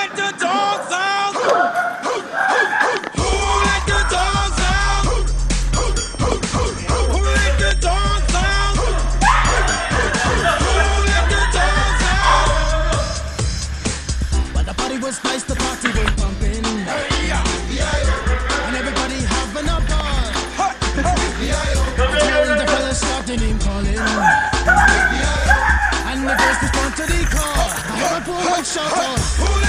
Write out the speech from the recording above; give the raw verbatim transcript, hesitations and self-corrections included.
let the dogs out? Who let the dogs out? Who let the dogs out? Who let the dogs out? But the party was nice, the party was pumping. And everybody having a ball. Until the fellas started name calling. And the first respond to the call. Liverpool shout out.